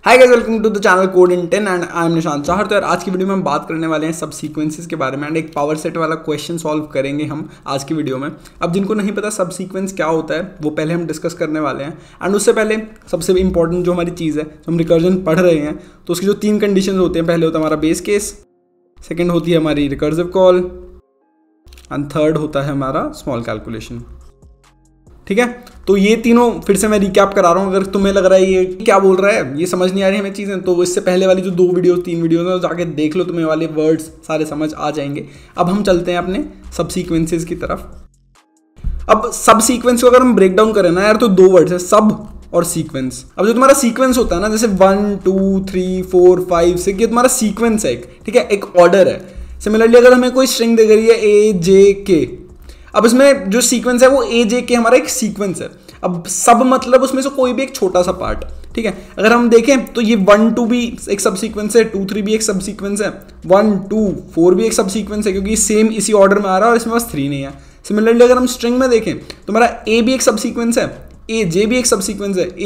Hi guys, welcome to the channel code in 10 and I am Nishant Chahar. तो यार आज की वीडियो में हम बात करने वाले हैं सब सीक्वेंसेस के बारे में एंड एक पावर सेट वाला क्वेश्चन सॉल्व करेंगे हम आज की वीडियो में। अब जिनको नहीं पता सब सीक्वेंस क्या होता है वो पहले हम डिस्कस करने वाले हैं एंड उससे पहले सबसे इंपॉर्टेंट जो हमारी चीज़ है, जो हम रिकर्जन पढ़ रहे हैं तो उसकी जो 3 कंडीशन होते हैं, पहले होता है हमारा बेस केस, सेकेंड होती है हमारी रिकर्सिव कॉल एंड थर्ड होता है हमारा स्मॉल कैलकुलेशन। ठीक है, तो ये तीनों फिर से मैं रिकैप करा रहा हूँ। अगर तुम्हें लग रहा है ये क्या बोल रहा है, ये समझ नहीं आ रही हमें चीज़ें, तो इससे पहले वाली जो 3 वीडियो हैं जाके देख लो, तुम्हें वाले वर्ड्स सारे समझ आ जाएंगे। अब हम चलते हैं अपने सब सीक्वेंसेस की तरफ। अब सब सीक्वेंस को अगर हम ब्रेक डाउन करें ना यार, तो 2 वर्ड्स है, सब और सीक्वेंस। अब जो तुम्हारा सीक्वेंस होता है ना, जैसे 1 2 3 4 5 6, ये तुम्हारा सीक्वेंस है एक, ठीक है, एक ऑर्डर है। सिमिलरली अगर हमें कोई स्ट्रिंग दे रही है AJK, अब इसमें जो सीक्वेंस है वो AJK हमारा एक सीक्वेंस है। अब सब मतलब उसमें से कोई भी एक छोटा सा पार्ट, ठीक है। अगर हम देखें तो ये 1 2 भी एक सब सीक्वेंस है, 2 3 भी एक सब सीक्वेंस है, 1 2 4 भी एक सब सीक्वेंस है, क्योंकि सेम इसी ऑर्डर में आ रहा है और इसमें बस 3 नहीं है। सिमिलरली अगर हम स्ट्रिंग में देखें तो हमारा A भी एक सब सीक्वेंस है, AJ भी एक सब सीक्वेंस है,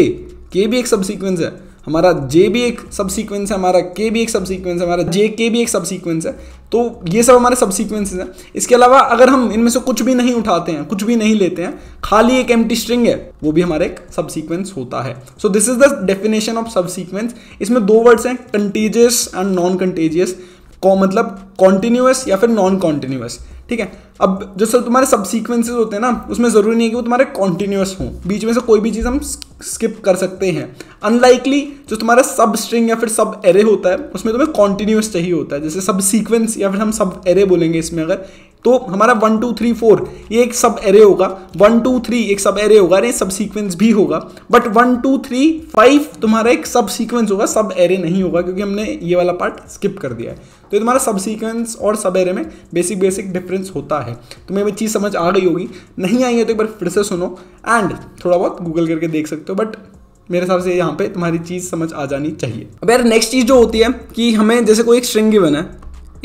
AJK भी एक सब सीक्वेंस है, हमारा J भी एक सब सीक्वेंस है, हमारा K भी एक सब सीक्वेंस है, हमारा JK भी एक सब सीक्वेंस है। तो ये सब हमारे सब सीक्वेंसेस हैं। इसके अलावा अगर हम इनमें से कुछ भी नहीं उठाते हैं, कुछ भी नहीं लेते हैं, खाली एक एम्प्टी स्ट्रिंग है, वो भी हमारा एक सब सीक्वेंस होता है। So this is the definition of subsequence. इसमें 2 वर्ड्स हैं, कंटीजियस एंड नॉन कंटीजियस। मतलब कॉन्टिन्यूअस या फिर नॉन कॉन्टिन्यूअस, ठीक है। अब जो सब तुम्हारे सब सीक्वेंसेस होते हैं ना, उसमें जरूरी नहीं है कि वो तुम्हारे कॉन्टिन्यूअस हों, बीच में से कोई भी चीज़ हम स्किप कर सकते हैं। अनलाइकली जो तुम्हारा सब स्ट्रिंग या फिर सब एरे होता है, उसमें तुम्हें कॉन्टिन्यूअस चाहिए होता है। जैसे सब सीक्वेंस या फिर हम सब एरे बोलेंगे इसमें, अगर तो हमारा 1 2 3 4 ये एक सब एरे होगा, 1 2 3 एक सब एरे होगा, ये सब सीक्वेंस भी होगा। बट 1 2 3 5 तुम्हारा एक सब सीक्वेंस होगा, सब एरे नहीं होगा, क्योंकि हमने ये वाला पार्ट स्किप कर दिया है। तो ये तुम्हारा सब सीक्वेंस और सब एरे में बेसिक डिफरेंस होता है। तुम्हें वो चीज़ समझ आ गई होगी, नहीं आई है तो एक बार फिर से सुनो एंड थोड़ा बहुत गूगल करके देख सकते हो, बट मेरे हिसाब से यहाँ पे तुम्हारी चीज़ समझ आ जानी चाहिए। अब यार नेक्स्ट चीज़ जो होती है कि हमें जैसे कोई एक स्ट्रिंग गिवन है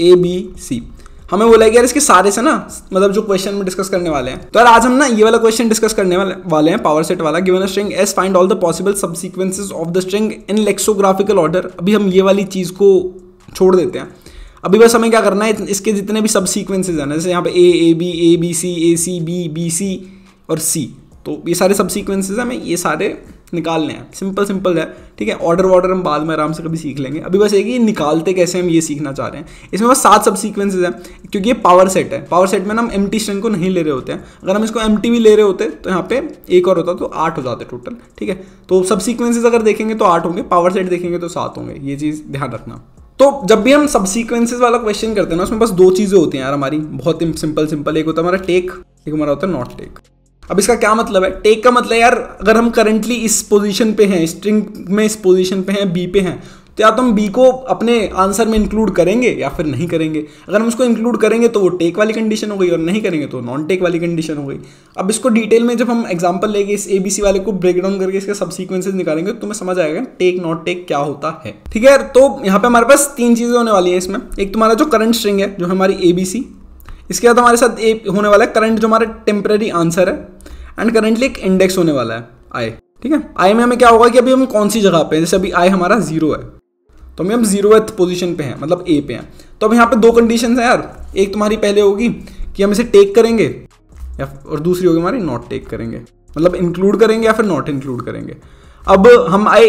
ABC, हमें बोला है कि यार इसके सारे से ना, मतलब जो क्वेश्चन में डिस्कस करने वाले हैं, तो यार आज हम ना ये वाला क्वेश्चन डिस्कस करने वाले हैं, पावर सेट वाला। Given a string S, find all the possible subsequences of the string in lexicographical order. अभी हम ये वाली चीज़ को छोड़ देते हैं, अभी बस हमें क्या करना है, इसके जितने भी सब सीक्वेंसेज हैं, जैसे यहाँ पे AB ABC AC BC और C, तो ये सारे सब सीक्वेंसेज हैं, हमें ये सारे निकालने हैं। सिंपल है, ठीक है। ऑर्डर हम बाद में आराम से कभी सीख लेंगे, अभी बस एक ही निकालते कैसे हम ये सीखना चाह रहे हैं। इसमें बस 7 सब सीक्वेंसेज हैं, क्योंकि ये पावर सेट है। पावर सेट में ना हम एम्प्टी स्ट्रिंग को नहीं ले रहे होते हैं। अगर हम इसको एम्प्टी भी ले रहे होते तो यहाँ पे एक और होता तो 8 हो जाते टोटल, ठीक है। तो सब सीक्वेंसेज अगर देखेंगे तो 8 होंगे, पावर सेट देखेंगे तो 7 होंगे, ये चीज़ ध्यान रखना। तो जब भी हम सब सीक्वेंसेस वाला क्वेश्चन करते हैं ना, उसमें बस 2 चीज़ें होती हैं यार हमारी, बहुत सिंपल। एक होता है हमारा टेक, एक हमारा होता है नॉट टेक। अब इसका क्या मतलब है? टेक का मतलब यार, अगर हम करंटली इस पोजीशन पे हैं, स्ट्रिंग में इस पोजीशन पे हैं, बी पे हैं, तो या तो हम बी को अपने आंसर में इंक्लूड करेंगे या फिर नहीं करेंगे। अगर हम उसको इंक्लूड करेंगे तो वो टेक वाली कंडीशन हो गई, और नहीं करेंगे तो नॉन टेक वाली कंडीशन हो गई। अब इसको डिटेल में जब हम एग्जांपल लेके इस ABC वाले को ब्रेक डाउन करके इसके सब सीक्वेंसेस निकालेंगे तो तुम्हें समझ आएगा टेक नॉट टेक क्या होता है, ठीक है। तो यहाँ पे हमारे पास 3 चीज़ें होने वाली है इसमें। एक तुम्हारा जो करंट स्ट्रिंग है, जो हमारी ABC, इसके बाद हमारे साथ होने वाला है करंट जो हमारा टेम्पररी आंसर है, एंड करंटली एक इंडेक्स होने वाला है I, ठीक है। I में हमें क्या होगा कि अभी हम कौन सी जगह पे हैं, जैसे अभी I हमारा 0 है, तो हम 0th पोजीशन पे हैं, मतलब A पे हैं। तो अब यहाँ पे 2 कंडीशंस हैं यार, एक तुम्हारी पहले होगी कि हम इसे टेक करेंगे, या और दूसरी होगी हमारी नॉट टेक करेंगे, मतलब इंक्लूड करेंगे या फिर नॉट इंक्लूड करेंगे। अब हम आए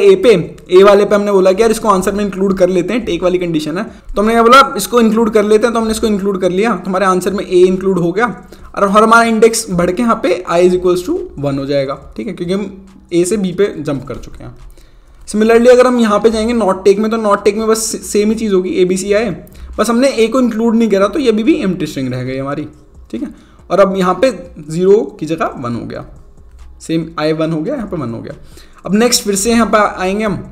A वाले पे, हमने बोला कि यार इसको आंसर में इंक्लूड कर लेते हैं, टेक वाली कंडीशन है, तो हमने क्या बोला, इसको इंक्लूड कर लेते हैं। तो हमने इसको इंक्लूड कर लिया, तो हमारे आंसर में A इंक्लूड हो गया, और हमारा इंडेक्स बढ़ के यहाँ पे I = 1 हो जाएगा, ठीक है, क्योंकि हम A से B पे जंप कर चुके हैं। सिमिलरली अगर हम यहाँ पे जाएंगे नॉट टेक में, तो नॉट टेक में बस सेम ही चीज़ होगी, ABC आए, बस हमने A को इंक्लूड नहीं करा, तो ये भी एम्प्टी स्ट्रिंग रह गई हमारी, ठीक है। और अब यहाँ पे 0 की जगह 1 हो गया, सेम I 1 हो गया, यहाँ पे 1 हो गया। अब नेक्स्ट फिर से यहाँ पे आएंगे हम,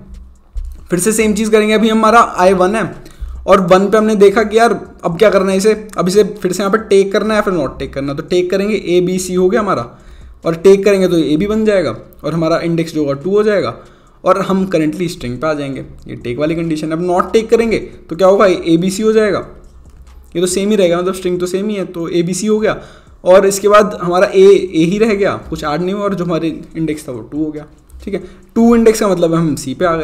फिर से सेम चीज़ करेंगे। अभी हमारा I 1 है, और 1 पे हमने देखा कि यार अब क्या करना है इसे, अब इसे फिर से यहाँ पे टेक करना है या फिर नॉट टेक करना है। तो टेक करेंगे, ABC हो गया हमारा, और टेक करेंगे तो AB बन जाएगा, और हमारा इंडेक्स जो होगा 2 हो जाएगा, और हम करंटली स्ट्रिंग पे आ जाएंगे। ये टेक वाली कंडीशन है। अब नॉट टेक करेंगे तो क्या होगा, ABC हो जाएगा, ये तो सेम ही रहेगा, मतलब स्ट्रिंग तो सेम ही है, तो ABC हो गया, और इसके बाद हमारा A ही रह गया, कुछ ऐड नहीं हुआ, और जो हमारे इंडेक्स था वो 2 हो गया, ठीक है। 2 इंडेक्स का मतलब हम C पे आ गए।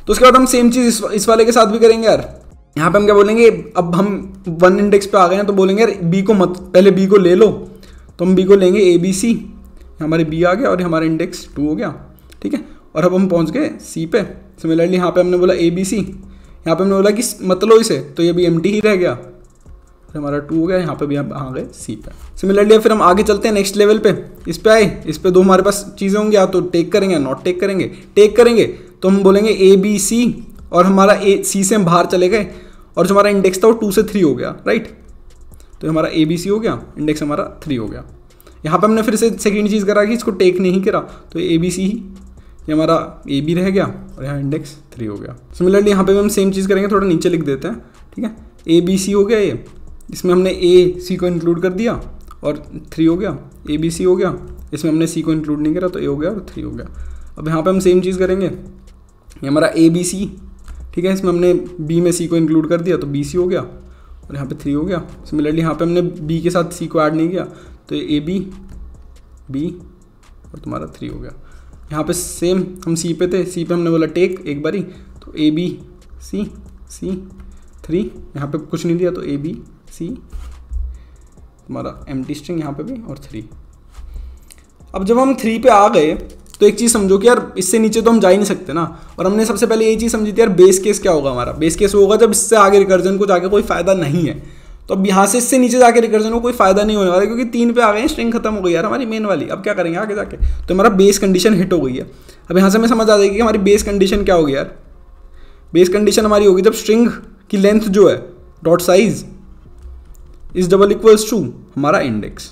तो उसके बाद हम सेम चीज़ इस वाले के साथ भी करेंगे यार। यहाँ पे हम क्या बोलेंगे, अब हम 1 इंडेक्स पे आ गए हैं तो बोलेंगे यार बी को मत, पहले बी को ले लो। तो हम बी को लेंगे ABC, हमारे बी आ गया और हमारा इंडेक्स 2 हो गया, ठीक है। और अब हम पहुँच गए सी पे। सिमिलरली यहाँ पे हमने बोला ABC, यहाँ पे हमने बोला कि मत लो इसे, तो ये भी एम्प्टी ही रह गया, हमारा 2 हो गया। यहाँ पे भी हम आ गए सी पे। सिमिलरली फिर हम आगे चलते हैं नेक्स्ट लेवल पे। इस पे आए, इस पे 2 हमारे पास चीज़ें होंगी, या तो टेक करेंगे या नॉट टेक करेंगे। टेक करेंगे तो हम बोलेंगे ABC और हमारा C से हम बाहर चले गए और जो हमारा इंडेक्स था वो 2 से 3 हो गया, राइट। तो हमारा ABC हो गया, इंडेक्स हमारा 3 हो गया। यहाँ पे हमने फिर से सेकेंड चीज़ करा कि इसको टेक नहीं करा, तो ABC ही, ये हमारा AB रह गया और यहाँ इंडेक्स 3 हो गया। सिमिलरली यहाँ पे भी हम सेम चीज़ करेंगे, थोड़ा नीचे लिख देते हैं, ठीक है। ABC हो गया ये, इसमें हमने AC को इंक्लूड कर दिया और 3 हो गया। ABC हो गया, इसमें हमने C को इंक्लूड नहीं करा तो A हो गया और 3 हो गया। अब यहाँ पे हम सेम चीज़ करेंगे, ये हमारा ABC, ठीक है, इसमें हमने B में C को इंक्लूड कर दिया तो BC हो गया और यहाँ पे 3 हो गया। सिमिलरली यहाँ पे हमने B के साथ C को ऐड नहीं किया तो ये AB, B और तुम्हारा 3 हो गया। यहाँ पे सेम हम C पे थे, C पे हमने बोला टेक एक बारी, तो AB C C 3, यहाँ पे कुछ नहीं दिया तो AB C, हमारा एम्प्टी स्ट्रिंग यहाँ पे भी और 3। अब जब हम 3 पे आ गए तो एक चीज़ समझो कि यार इससे नीचे तो हम जा ही नहीं सकते ना। और हमने सबसे पहले ये चीज़ समझी थी यार बेस केस क्या होगा हमारा। बेस केस होगा जब इससे आगे रिकर्जन को जाके कोई फायदा नहीं है। तो अब यहाँ से इससे नीचे जाके रिकर्जन को कोई फायदा नहीं होने वाला, क्योंकि 3 पे आ गए हैं, स्ट्रिंग खत्म हो गई यार हमारी मेन वाली। अब क्या करेंगे आगे जाके, तो हमारा बेस कंडीशन हिट हो गई है। अब यहाँ से हमें समझ आ जाएगी कि हमारी बेस कंडीशन क्या होगी यार। बेस कंडीशन हमारी होगी जब स्ट्रिंग की लेंथ जो है dot size is double equals to हमारा इंडेक्स,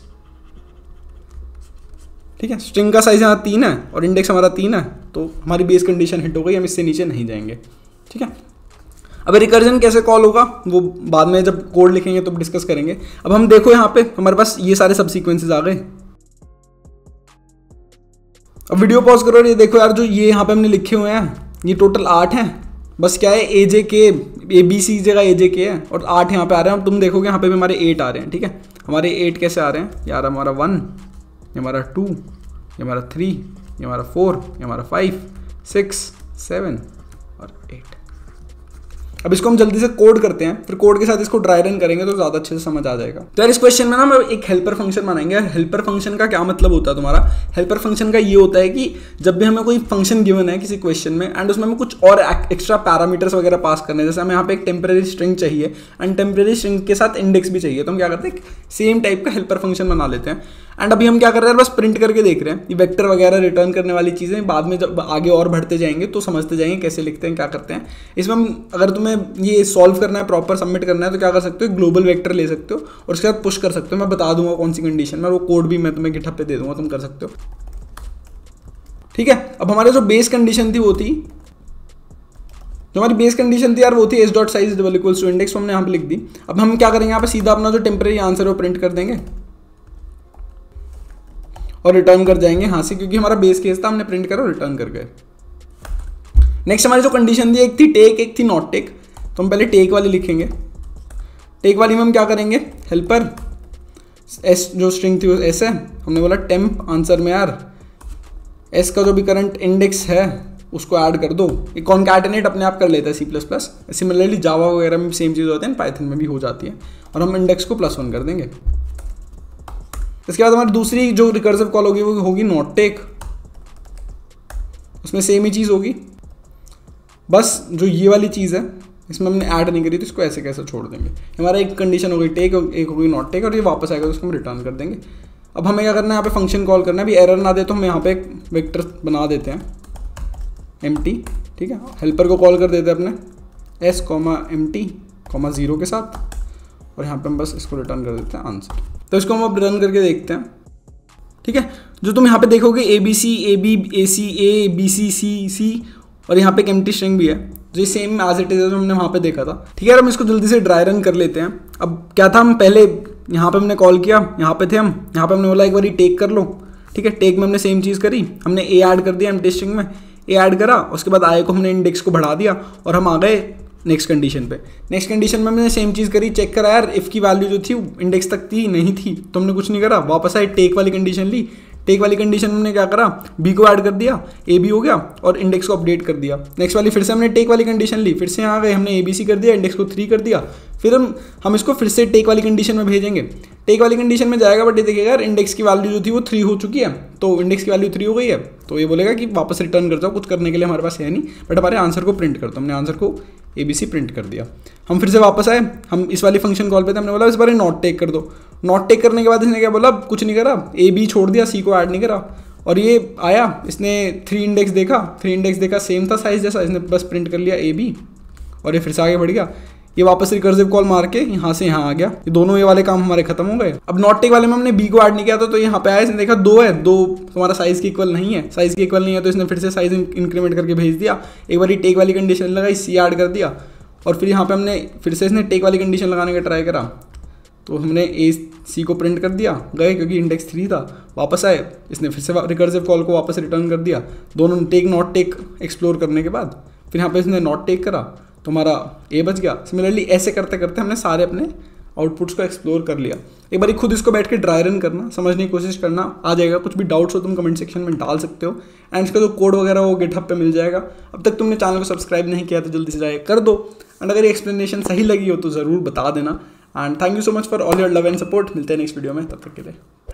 ठीक है। स्ट्रिंग का साइज यहाँ 3 है और इंडेक्स हमारा 3 है, तो हमारी बेस कंडीशन हिट हो गई, हम इससे नीचे नहीं जाएंगे, ठीक है। अब रिकर्जन कैसे कॉल होगा वो बाद में जब कोड लिखेंगे तो डिस्कस करेंगे। अब हम देखो यहाँ पे हमारे पास ये सारे सब सीक्वेंसेस आ गए। अब वीडियो पॉज करो और ये देखो यार, जो ये यहाँ पे हमने लिखे हुए हैं ये टोटल 8 हैं। बस क्या है AJK ABC जगह AJK है और 8 यहाँ पे आ रहे हैं। अब तुम देखोगे यहाँ पे भी हमारे 8 आ रहे हैं, ठीक है। हमारे 8 कैसे आ रहे हैं यार, हमारा 1, ये हमारा 2, ये हमारा 3, ये हमारा 4, ये हमारा 5, 6, 7 और 8। अब इसको हम जल्दी से कोड करते हैं, फिर कोड के साथ इसको ड्राई रन करेंगे तो ज़्यादा अच्छे से समझ आ जाएगा। तो यार इस क्वेश्चन में ना हम एक हेल्पर फंक्शन बनाएंगे। हेल्पर फंक्शन का क्या मतलब होता है तुम्हारा, हेल्पर फंक्शन का ये होता है कि जब भी हमें कोई फंक्शन गिवन है किसी क्वेश्चन में एंड उसमें हमें कुछ और एक्स्ट्रा पैरामीटर्स वगैरह पास करने हैं, जैसे हमें यहाँ पे एक टेम्परेरी स्ट्रिंग चाहिए एंड टेम्परेरी स्ट्रिंग के साथ इंडेक्स भी चाहिए, तो हम क्या करते हैं सेम टाइप का हेल्पर फंक्शन बना लेते हैं। एंड अभी हम क्या कर रहे हैं, बस प्रिंट करके देख रहे हैं। ये वेक्टर वगैरह रिटर्न करने वाली चीज़ें बाद में जब आगे और बढ़ते जाएंगे तो समझते जाएंगे कैसे लिखते हैं, क्या करते हैं। इसमें हम अगर तुम्हें ये सॉल्व करना है, प्रॉपर सबमिट करना है, तो क्या कर सकते हो, ग्लोबल वेक्टर ले सकते हो और उसके बाद पुश कर सकते हो। मैं बता दूंगा कौन सी कंडीशन में, वो कोड भी मैं तुम्हें गिटहब पे दे दूंगा, तुम कर सकते हो, ठीक है। अब हमारे जो बेस कंडीशन थी वो थी, जो हमारी बेस कंडीशन थी यार वो थी S dot size double equals to index, हमने यहाँ पे लिख दी। अब हम क्या करेंगे, यहाँ पे सीधा अपना जो टेम्परेरी आंसर है वो प्रिंट कर देंगे और रिटर्न कर जाएंगे यहाँ से, क्योंकि हमारा बेस केस था, हमने प्रिंट करा और रिटर्न कर गए। नेक्स्ट हमारी जो कंडीशन थी, एक थी टेक एक थी नॉट टेक। तो हम पहले टेक वाली लिखेंगे। टेक वाली में हम क्या करेंगे, हेल्पर एस जो स्ट्रिंग थी वो एस है, हमने बोला टेम्प आंसर में यार एस का जो भी करंट इंडेक्स है उसको ऐड कर दो। एक कॉन्कैटिनेट अपने आप कर लेता है C++। सिमिलरली जावा वगैरह में सेम चीज़ होती है, पाइथन में भी हो जाती है। और हम इंडेक्स को +1 कर देंगे। इसके बाद हमारी दूसरी जो रिकर्सिव कॉल होगी वो होगी नॉट टेक। उसमें सेम ही चीज़ होगी, बस जो ये वाली चीज़ है इसमें हमने ऐड नहीं करी तो इसको ऐसे कैसे छोड़ देंगे। हमारा एक कंडीशन हो गई टेक, एक हो गई नॉट टेक, और ये वापस आएगा तो उसको हम रिटर्न कर देंगे। अब हमें क्या करना है, यहाँ पे फंक्शन कॉल करना है। अभी एरर ना दे तो हम यहाँ पे एक वेक्टर बना देते हैं एम्प्टी, ठीक है। हेल्पर को कॉल कर देते हैं अपने s, empty, 0 के साथ, और यहाँ पे हम बस इसको रिटर्न कर देते हैं आंसर। तो इसको हम अब रन करके देखते हैं, ठीक है। जो तुम यहाँ पे देखोगे ABC, AB, AC, A, BC, C और यहाँ पे एक एम्प्टी स्ट्रिंग भी है, जो सेम एज इट इज जो हमने वहाँ पे देखा था, ठीक है। हम इसको जल्दी से ड्राई रन कर लेते हैं। अब क्या था, हम पहले यहाँ पे हमने कॉल किया, यहाँ पे थे हम, यहाँ पे हमने बोला एक बार टेक कर लो, ठीक है। टेक में हमने सेम चीज़ करी, हमने ए ऐड कर दिया एम्प्टी स्ट्रिंग में, ए ऐड करा, उसके बाद आई को हमने इंडेक्स को बढ़ा दिया और हम आ गए नेक्स्ट कंडीशन पे। नेक्स्ट कंडीशन में हमने सेम चीज़ करी, चेक करा यार इफ़ की वैल्यू जो थी इंडेक्स तक थी नहीं थी, तो हमने कुछ नहीं करा, वापस आए टेक वाली कंडीशन ली, टेक वाली कंडीशन में हमने क्या करा, बी को ऐड कर दिया, ए बी हो गया और इंडेक्स को अपडेट कर दिया। नेक्स्ट वाली फिर से हमने टेक वाली कंडीशन ली, फिर से यहाँ गए हमने ए बी सी कर दिया, इंडेक्स को 3 कर दिया। फिर हम इसको फिर से टेक वाली कंडीशन में भेजेंगे। टेक वाली कंडीशन में जाएगा बट ये देखिएगा यार इंडेक्स की वैल्यू जो थी वो 3 हो चुकी है, तो इंडेक्स की वैल्यू 3 हो गई है, तो ये बोलेगा कि वापस रिटर्न कर जाओ, कुछ करने के लिए हमारे पास है नहीं, बट हमारे आंसर को प्रिंट कर दो। हमने आंसर को ABC प्रिंट कर दिया। हम फिर से वापस आए, हम इस वाली फंक्शन कॉल पे थे, हमने बोला इस बार नॉट टेक कर दो। नॉट टेक करने के बाद इसने क्या बोला, कुछ नहीं करा, AB छोड़ दिया, C को ऐड नहीं करा, और ये आया, इसने 3 इंडेक्स देखा, सेम था साइज जैसा, इसने बस प्रिंट कर लिया AB और ये फिर से आगे बढ़ गया। ये वापस रिकर्सिव कॉल मार के यहाँ से यहाँ आ गया। ये दोनों ये वाले काम हमारे खत्म हो गए। अब नॉट टेक वाले में हमने बी को ऐड नहीं किया था, तो यहाँ पे आया, इसने देखा 2 है, 2 तुम्हारा साइज के इक्वल नहीं है, साइज के इक्वल नहीं है, तो इसने फिर से साइज इंक्रीमेंट करके भेज दिया। एक बार टेक वाली कंडीशन लगाई, सी ऐड कर दिया, और फिर यहाँ पे हमने फिर से इसने टेक वाली कंडीशन लगाने का ट्राई करा, तो हमने ए सी को प्रिंट कर दिया, गए क्योंकि इंडेक्स 3 था। वापस आए, इसने फिर से रिकर्सिव कॉल को वापस रिटर्न कर दिया, दोनों टेक नॉट टेक एक्सप्लोर करने के बाद। फिर यहाँ पे इसने नॉट टेक करा, तो हमारा ए बच गया। सिमिलरली ऐसे करते करते हमने सारे अपने आउटपुट्स को एक्सप्लोर कर लिया। एक बार खुद इसको बैठ के ड्राई रन करना, समझने की कोशिश करना, आ जाएगा। कुछ भी डाउट्स हो तुम कमेंट सेक्शन में डाल सकते हो, एंड इसका जो कोड वगैरह वो गिटहब पे मिल जाएगा। अब तक तुमने चैनल को सब्सक्राइब नहीं किया तो जल्दी से जाए कर दो, एंड अगर ये एक्सप्लेनेशन सही लगी हो तो ज़रूर बता देना। And thank you so much for all your love and support. मिलते हैं नेक्स्ट वीडियो में, तब तक के लिए।